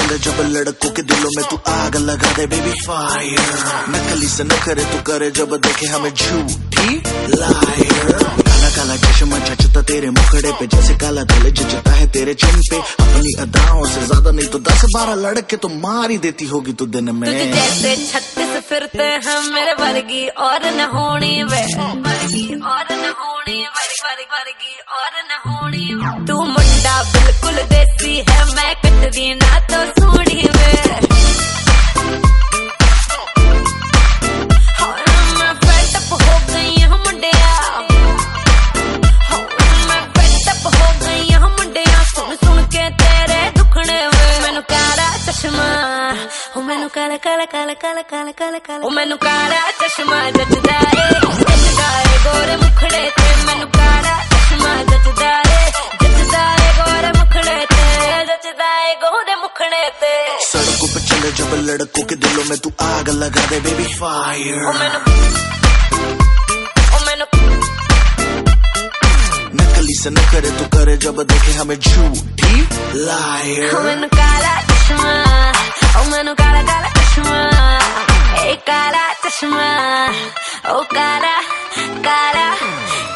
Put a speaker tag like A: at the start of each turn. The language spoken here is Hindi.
A: चले जब लड़कों के दिलों में तू आग लगा दे बेबी फायर। नकली से न करे तू करे जब देखे हमें झूठी लायर। काला काला चश्मा जचता तेरे मुखड़े पे जैसे काला दिल जचता है तेरे चिन पे। अपनी अदाओं से ज्यादा नहीं तो 10-12 लड़के तो मार ही देती होगी तू दिन में।
B: तुझे जैसे 36 फिरते हैं मेरे वर्गी और न होनी वे, वर्गी और न होनी, वर्गी और न होनी। तू मुंडा बिल्कुल देसी है, मैं कटरी ना तो सूढ़ी वे। मैं फेटअप हो गई हूँ मुंडिया, मैं फेटअप हो गई हूँ मुंडिया। सुन सुन के तेरे दुखने वे। मैनू काला चश्मा, मैनू काला काला काला काला काला काला काला, मैनू काला चश्मा जचदा है गोरे मुखड़े ते। मैनू काला चश्मा जचदा है गोरे मुखड़े ते, जचदा है गोरे मुखड़े ते।
A: सड़कों पे चले जब लड़कों के दिलों में तू आग लगा दे बेबी फायर। नकली से न करे तू करे जब देखे हमें झूठी लायर।
B: मैनू काला चश्मा, मैनू काला काला चश्मा, ए काला चश्मा, ओ काला काला